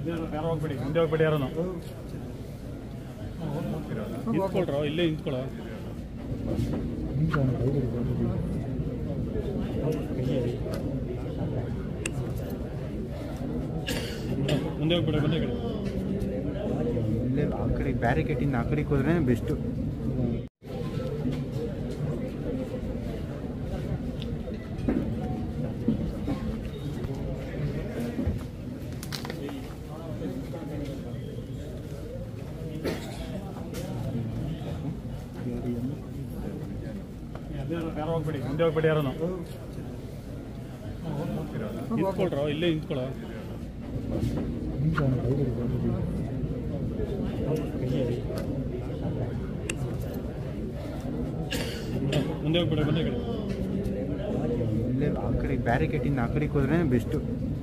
ಯಾರು ಹೋಗ್ಬೇಡಿ, ಮುಂದೆ ಹೋಗ್ಬೇಡಿ. ಯಾರು ನಿಂತ್ಕೊಳ್ರ, ಇಲ್ಲೇ ನಿಂತ್ಕೊಳ್ಳ. ಮುಂದೆ ಹೋಗ್ಬೇಡಿ, ಬಂದೆ ಕಡೆ. ಇಲ್ಲೇ ಆ ಕಡೆ ಬ್ಯಾರಿಕೇಟಿಂದ ಆ ಕಡೆಗೆ ಹೋದ್ರೆ ಬೆಸ್ಟು. ಯಾರು ಹೋಗ್ಬೇಡಿ, ಮುಂದೆ ಹೋಗ್ಬೇಡಿ. ಯಾರು ನಿಂತ್ಕೊಳ್ರ, ಇಲ್ಲೇ ನಿಂತ್ಕೊಳ್ಳ. ಮುಂದೆ ಹೋಗ್ಬೇಡಿ, ಬಂದೆ ಕಡೆ. ಇಲ್ಲೇ ಆ ಕಡೆ ಬ್ಯಾರಿಕೇಟಿಂದ ಆ ಕಡೆಗೆ ಹೋದ್ರೆ ಬೆಸ್ಟು.